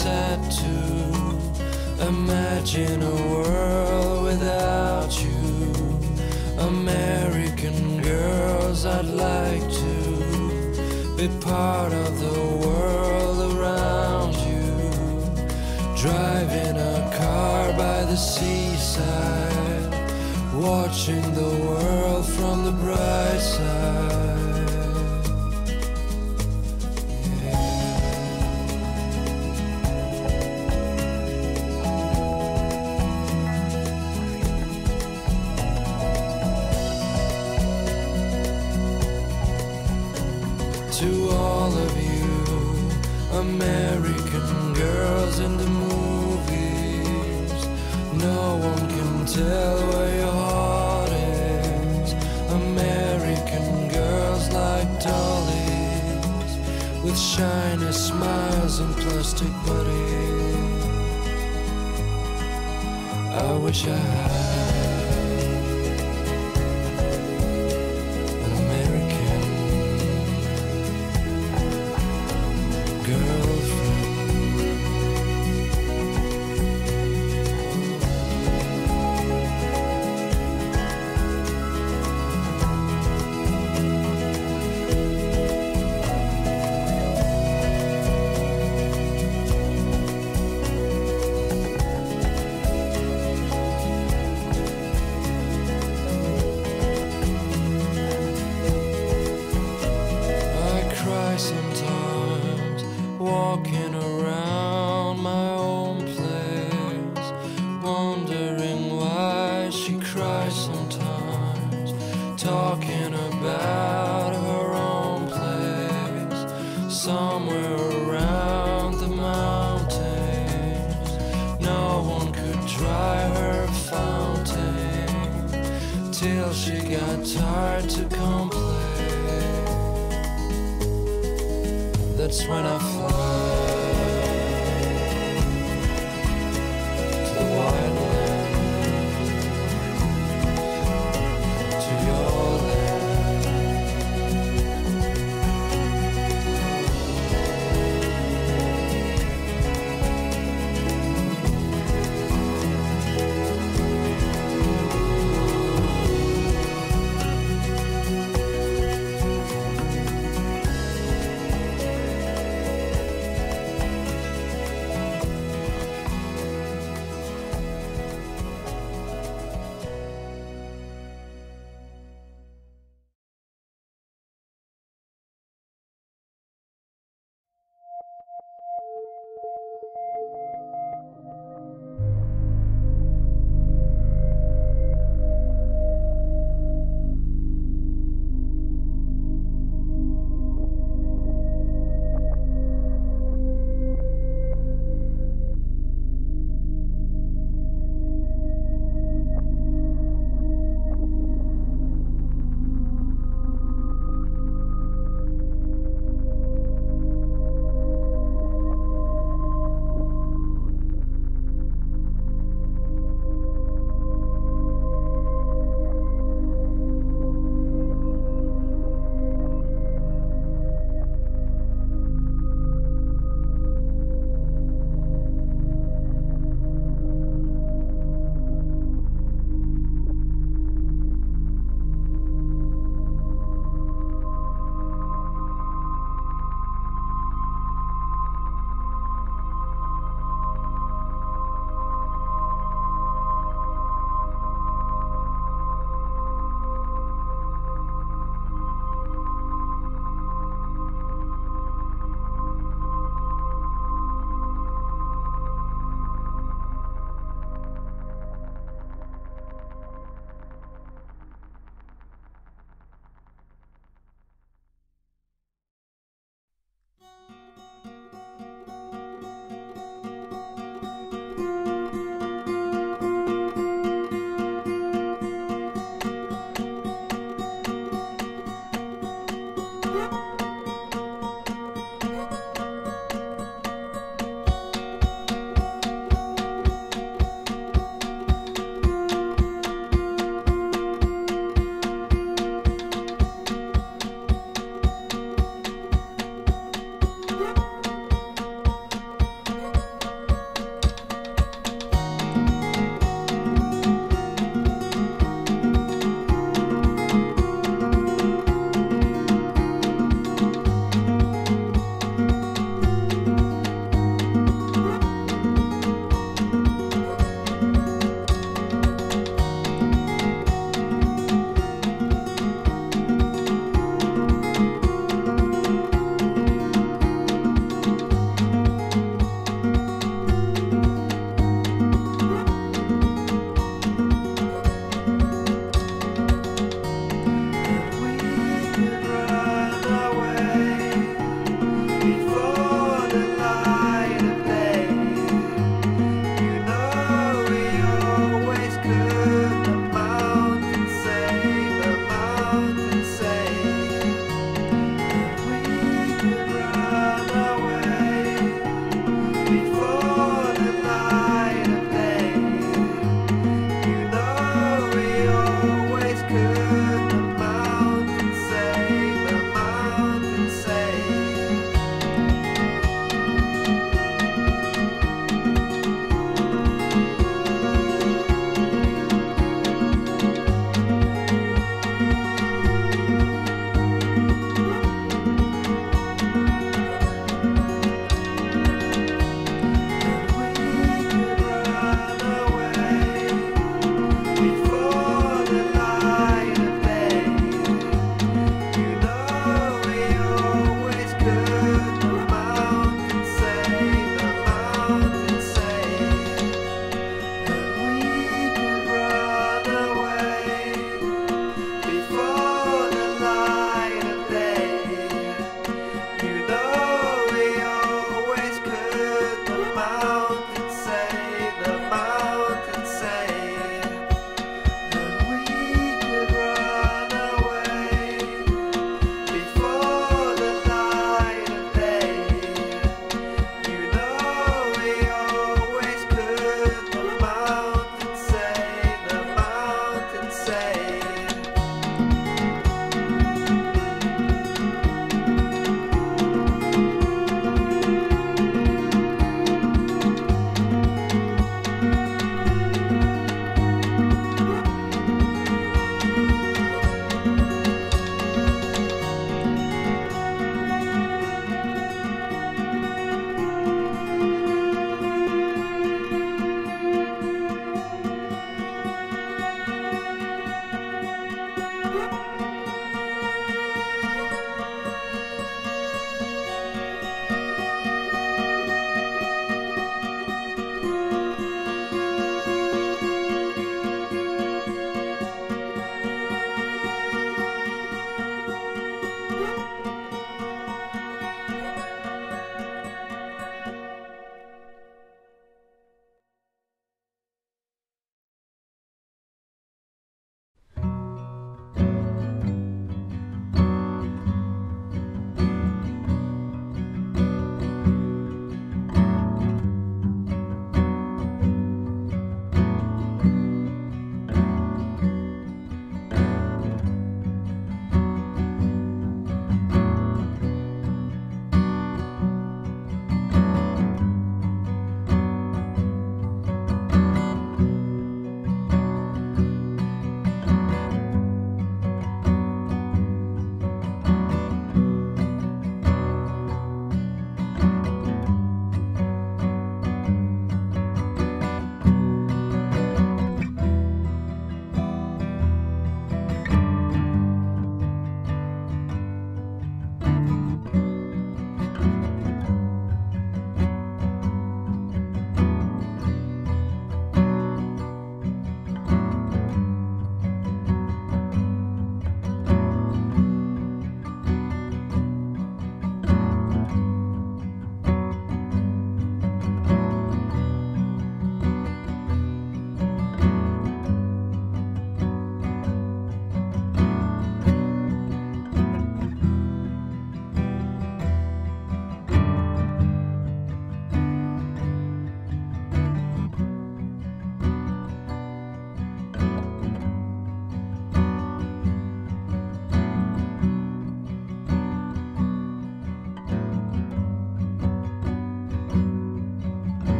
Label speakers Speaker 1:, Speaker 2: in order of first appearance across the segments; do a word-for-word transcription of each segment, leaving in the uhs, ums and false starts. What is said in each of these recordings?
Speaker 1: sad to imagine a world without you. American girls, I'd like to be part of the world around you. Driving a car by the seaside, watching the world from the bright side. To all of you American girls in the movies, no one can tell where your heart is. American girls like dollies, with shiny smiles and plastic bodies. I wish I had an American girlfriend. Sometimes walking around my own place, wondering why she cries sometimes, talking about her own place, somewhere around the mountains. No one could dry her fountain till she got tired to complain. That's when I fly to the wild land, to your land.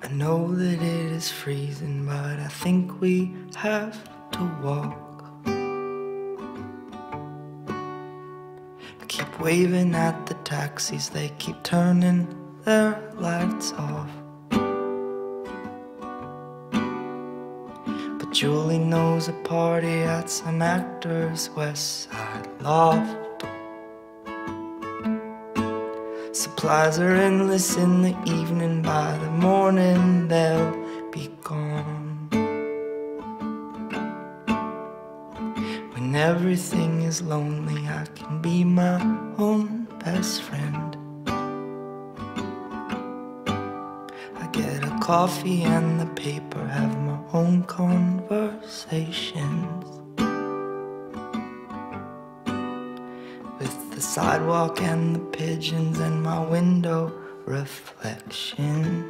Speaker 2: I know that it is freezing, but I think we have to walk. I keep waving at the taxis, they keep turning their lights off. But Julie knows a party at some actor's West Side loft. Supplies are endless in the evening, by the morning they'll be gone. When everything is lonely, I can be my own best friend. I get a coffee and the paper, have my own conversations. With the sidewalk and the pigeons and my window reflection.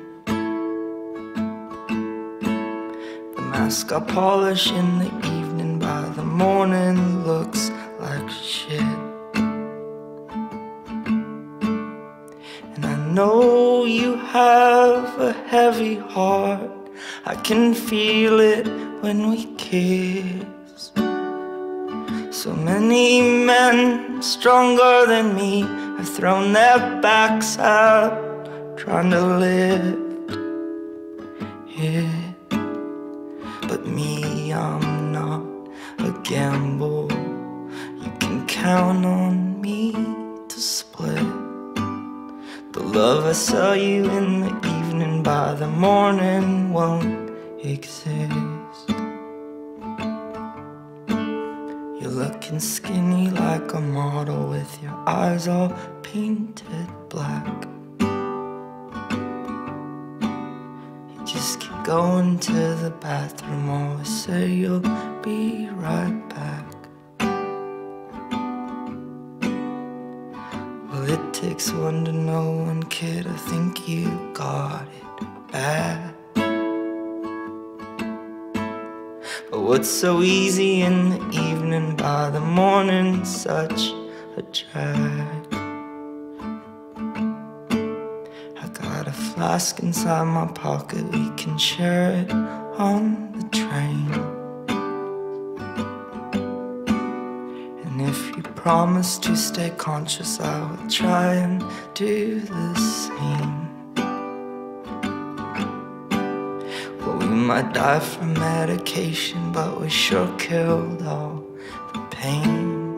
Speaker 2: The mask I polish in the evening, by the morning looks like shit. And I know you have a heavy heart, I can feel it when we kiss. So many men stronger than me have thrown their backs out, trying to lift it. But me, I'm not a gamble. You can count on me to split the love I saw you in the evening, by the morning won't exist. You're looking skinny like a model, with your eyes all painted black. You just keep going to the bathroom, always say you'll be right back. Well, it takes one to know one, kid, I think you got it bad. But what's so easy in the evening, by the morning such a drag. I got a flask inside my pocket, we can share it on the train. And if you promise to stay conscious, I will try and do the same. We might die from medication, but we sure killed all the pain.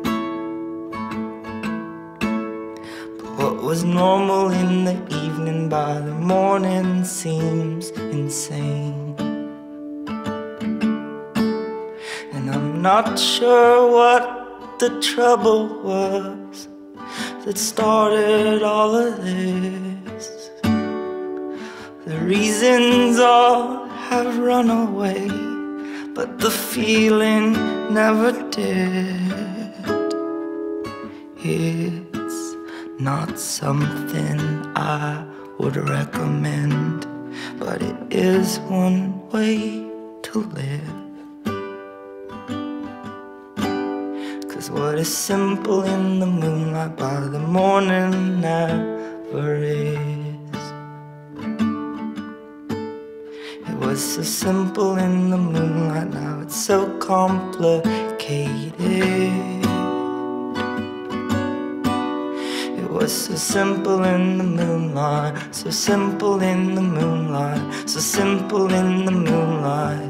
Speaker 2: But what was normal in the evening, by the morning seems insane. And I'm not sure what the trouble was that started all of this. The reasons all have run away, but the feeling never did. It's not something I would recommend, but it is one way to live. 'Cause what is simple in the moonlight, by the morning never is. It was so simple in the moonlight, now it's so complicated. It was so simple in the moonlight, so simple in the moonlight, so simple in the moonlight.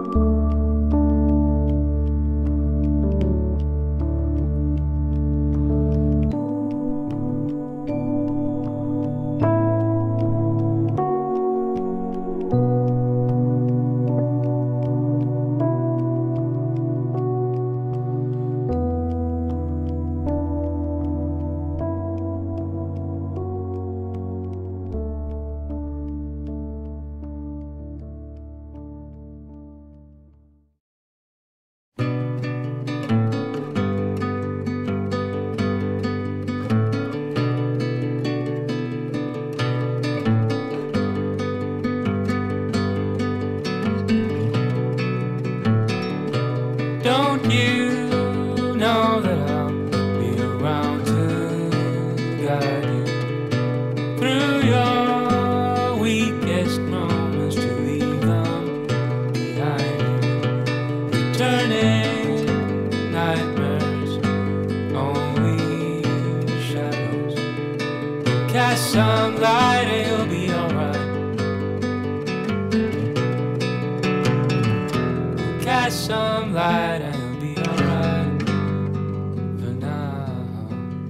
Speaker 2: Don't you know that I'll be around to guide you through your weakest moments, to leave them behind you? Returning nightmares, only shadows. Cast some light and you'll be alright. Cast some light and you'll be alright for now.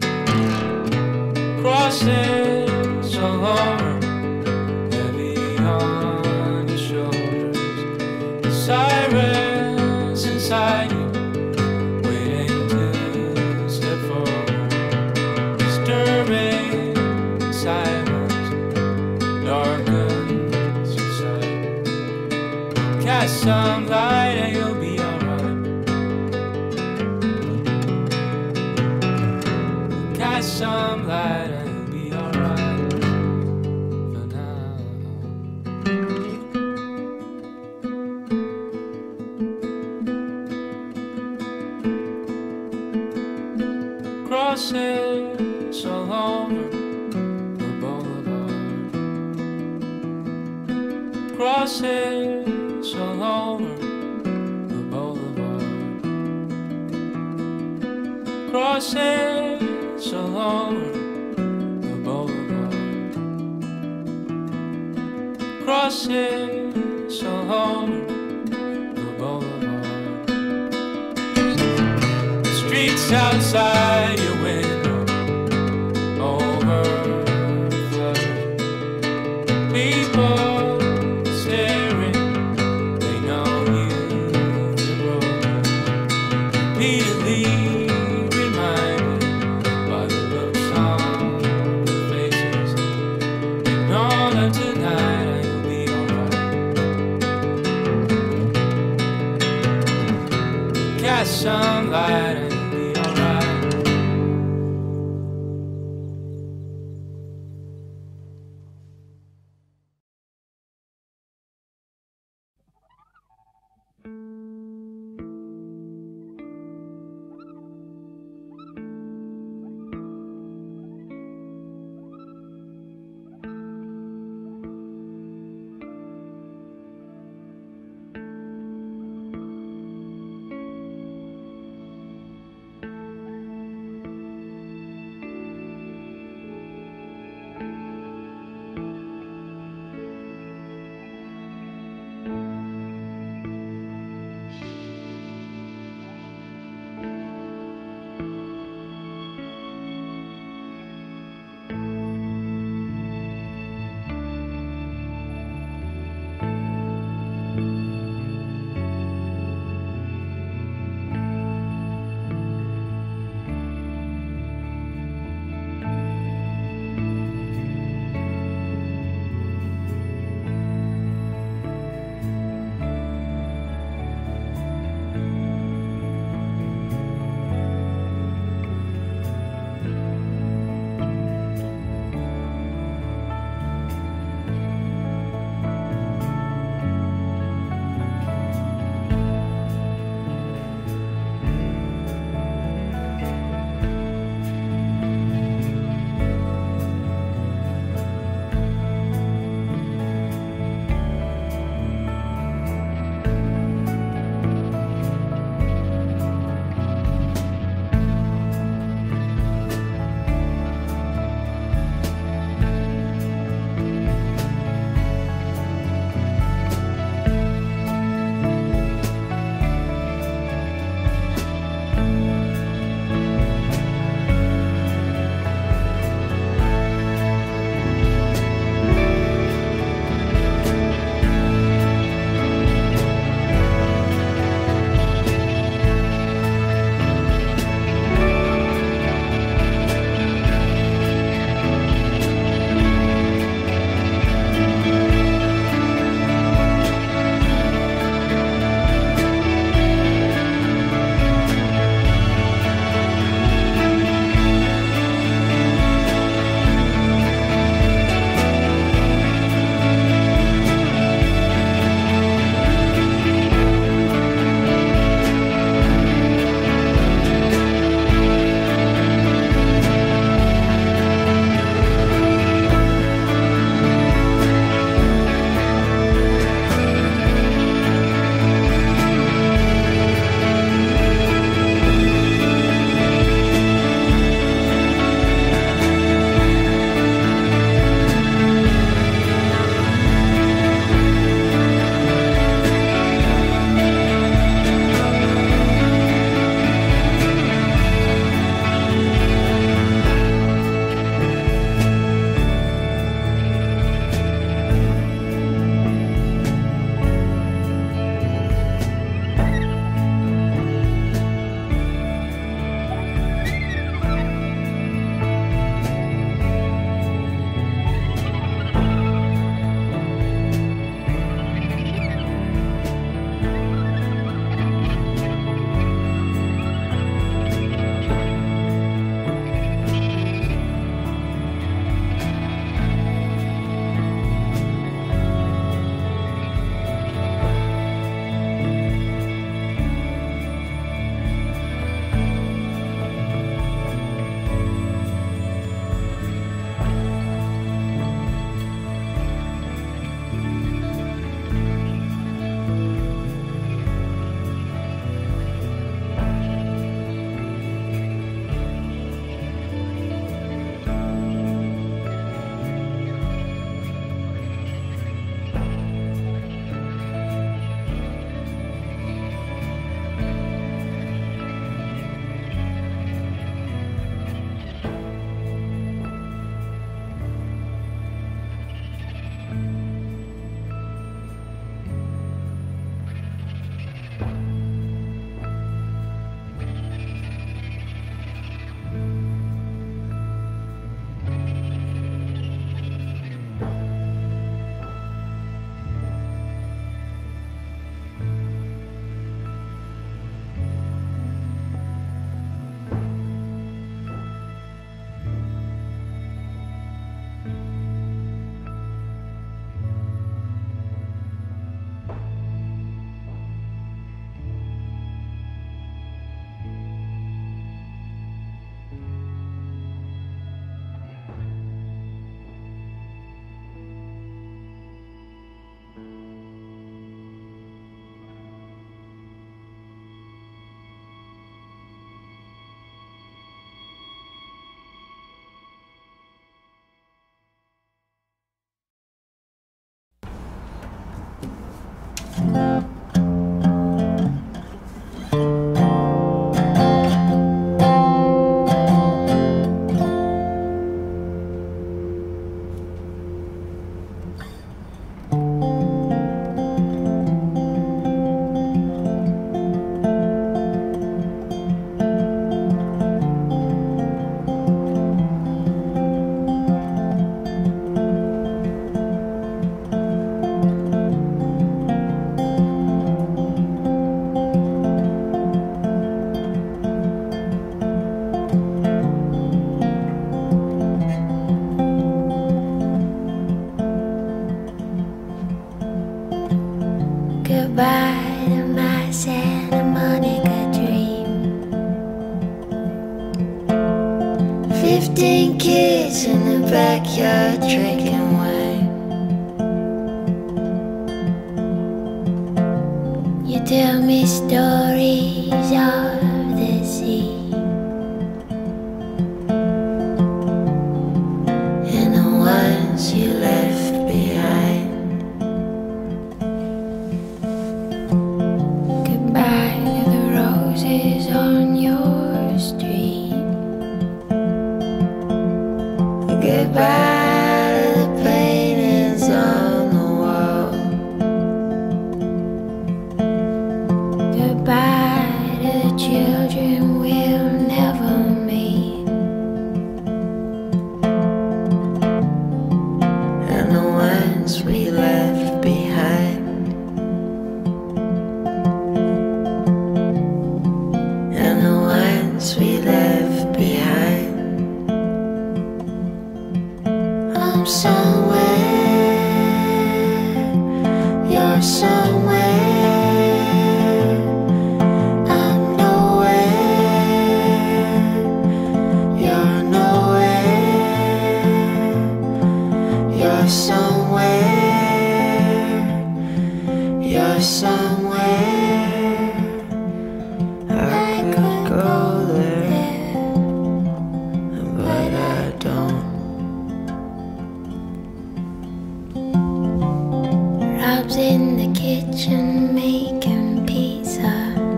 Speaker 2: Crosses all over, heavy on your shoulders. Sirens inside you, waiting to step forward. Disturbing silence darkens your sight. Cast some light and you'll be alright. Cast some light and you'll be alright for now. Crosses all over the boulevard. Crosses all over the boulevard. Crosses all over the boulevard. Crosses all over the boulevard. The streets outside your window overflow. People some light and you'll be alright.
Speaker 3: streets in the backyard drinking wine. You tell me stories of the sea and the ones you left behind. Goodbye to the roses on your street. Goodbye to the paintings on the wall. Goodbye to the children we'll never meet, and the ones we left behind, and the ones we left behind. I'm somewhere, you're somewhere, I'm nowhere, you're nowhere, you're somewhere, you're somewhere. I could go there, but I don't. Rob's in the kitchen making pizza.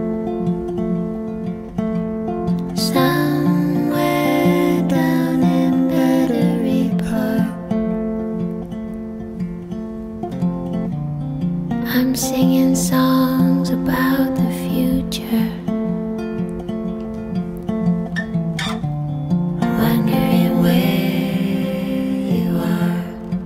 Speaker 3: Somewhere down in Battery Park, I'm singing songs about the future, wondering where you are.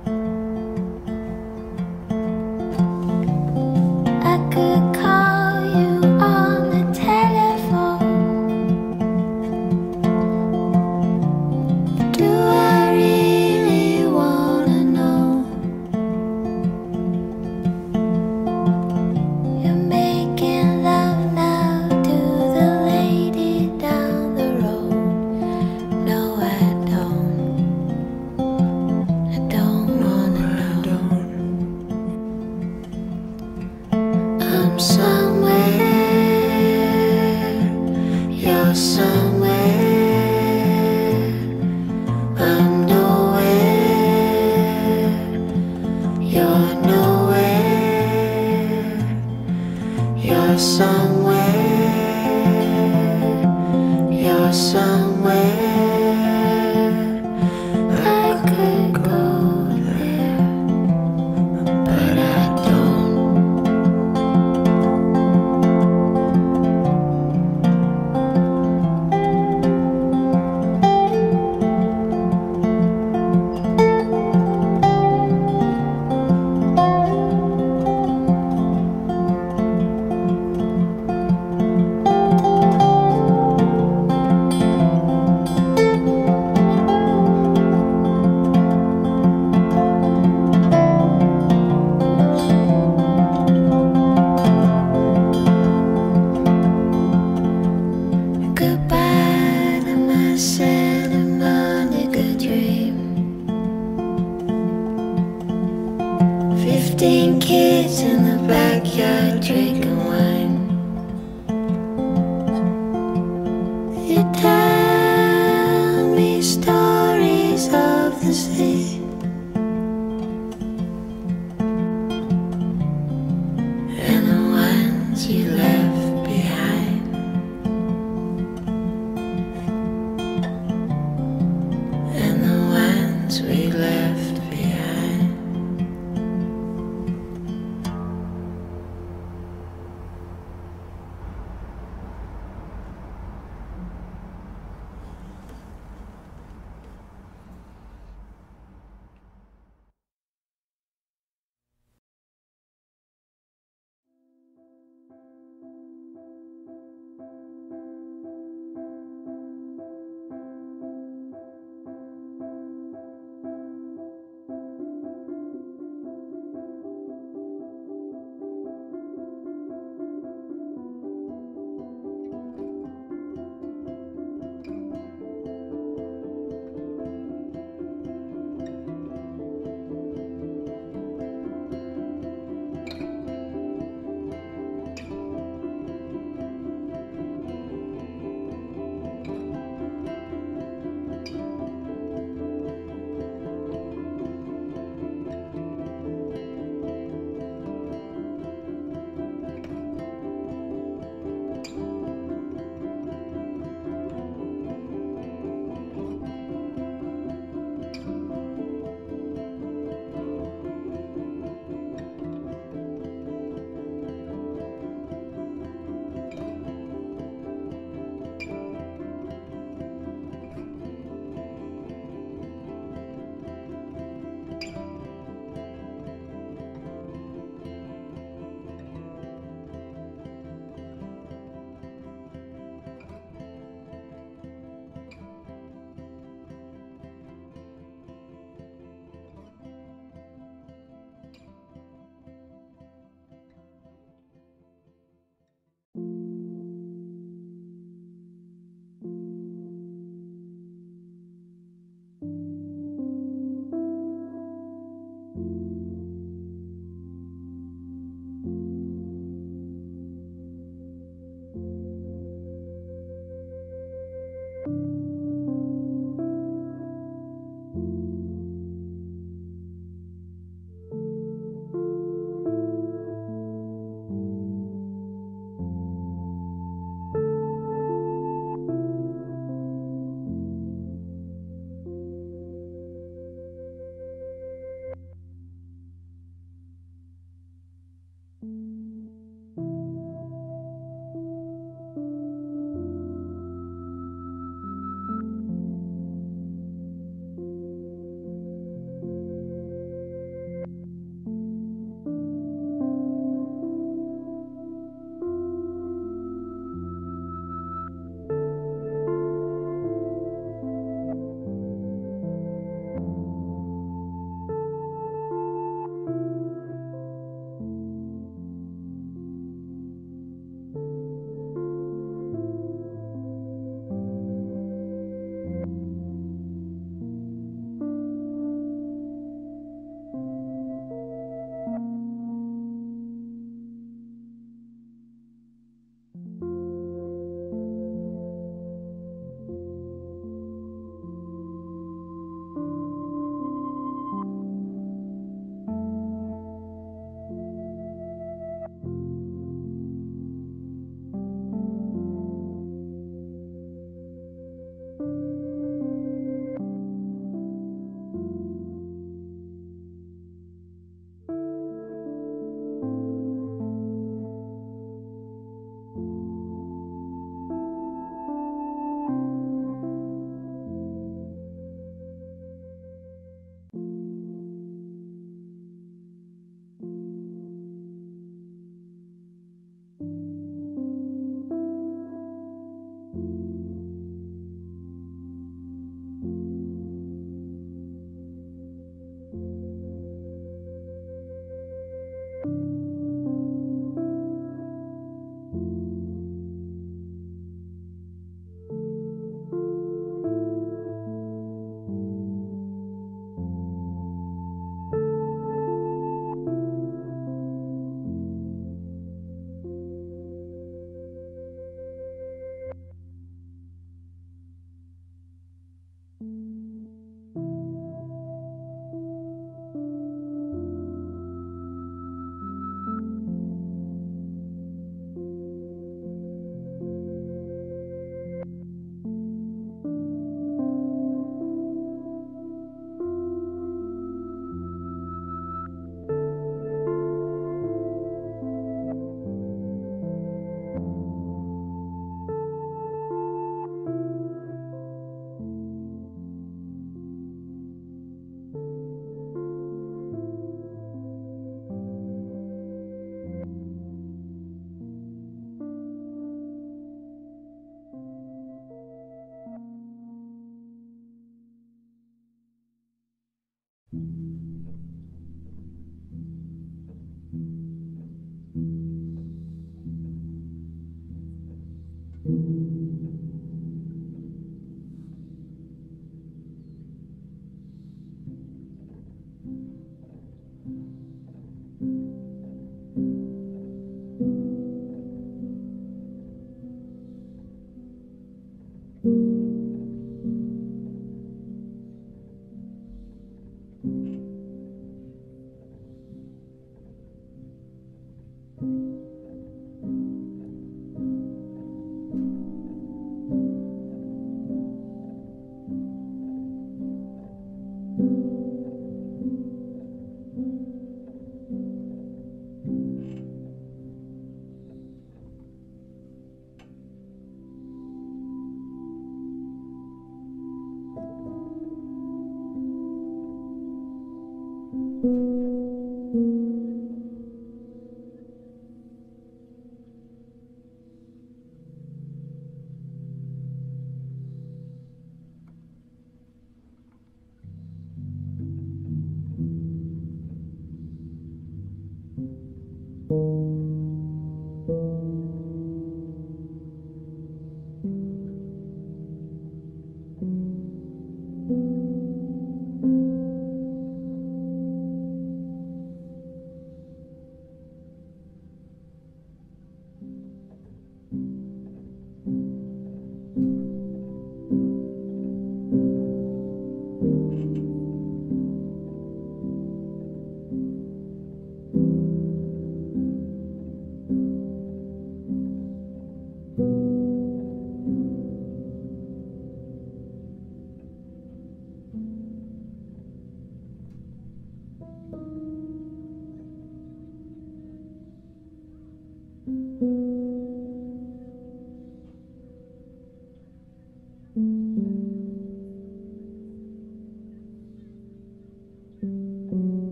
Speaker 3: I could call you on the telephone. Do I really wanna know? You're making love now to the lady down the road. No, I don't. I don't wanna know. I'm somewhere, you're somewhere, I'm nowhere, you're nowhere, you're somewhere, you're somewhere. I could go there, but I don't.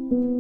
Speaker 3: you.